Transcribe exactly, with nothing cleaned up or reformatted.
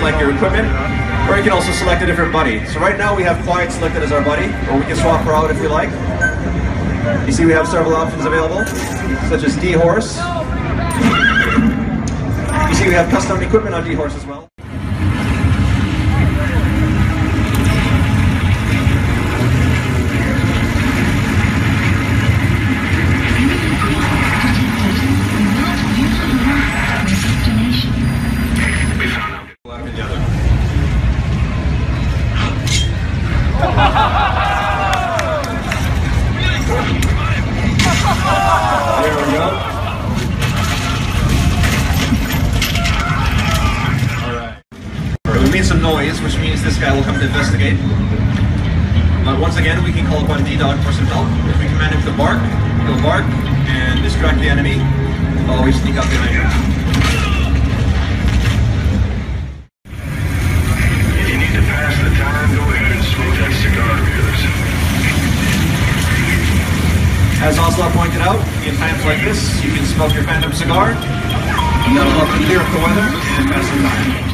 select your equipment, or you can also select a different buddy. So right now we have Quiet selected as our buddy, or we can swap her out if you like. You see we have several options available, such as D-Horse. You see we have custom equipment on D-Horse as well. There we go. Alright. We made some noise, which means this guy will come to investigate. But once again, we can call upon D-Dog for some help. If we command him to bark, he'll bark and distract the enemy while we sneak up behind him. If you need to pass the time, go ahead and smoke that cigar of yours. As Ocelot pointed out, in times like this, you can smoke your Phantom cigar, that'll help you clear up the weather and pass the time.